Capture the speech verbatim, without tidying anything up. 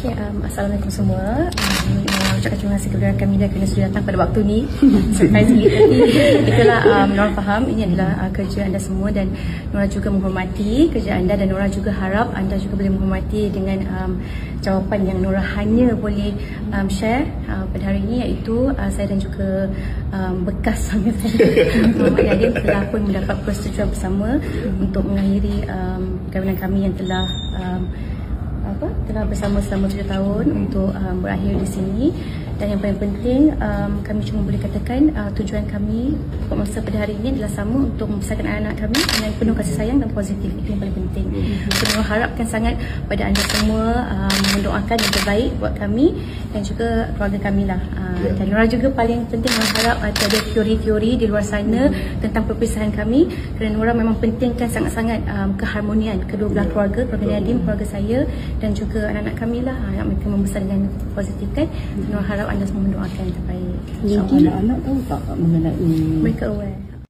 Okay, um, Assalamualaikum semua. Um, uh, ucapkan terima kasih kepada rakan media kerana sudah datang pada waktu ni. Surprise sikit tapi itulah um, Nora faham ini adalah uh, kerja anda semua dan Nora juga menghormati kerja anda dan Nora juga harap anda juga boleh menghormati dengan um, jawapan yang Nora hanya boleh um, share uh, pada hari ini, iaitu uh, saya dan juga um, bekas suami saya Muhammad Yadin telah pun mendapat persetujuan bersama untuk mengakhiri um, perkahwinan kami yang telah um, apa telah bersama selama tujuh tahun untuk um, berakhir di sini. Dan yang paling penting, um, kami cuma boleh katakan uh, tujuan kami pokok masa pada hari ini adalah sama, untuk membesarkan anak-anak kami dengan penuh kasih sayang dan positif. Itu yang paling penting. Saya so, harapkan sangat pada anda semua um, mendoakan yang terbaik buat kami dan juga keluarga kami lah. Uh, yeah. Dan Nora juga paling penting mengharap uh, tiada teori-teori di luar sana mm. tentang perpisahan kami, kerana Nora memang pentingkan sangat-sangat um, keharmonian kedua belah yeah. keluarga, keluarga Nadim, keluarga saya dan juga anak-anak kami lah. Harap mereka membesar dengan positif kan. Mm. Nora harap anda semua mendoakan yang terbaik. Anak-anak tahu tak mengenai mereka aware.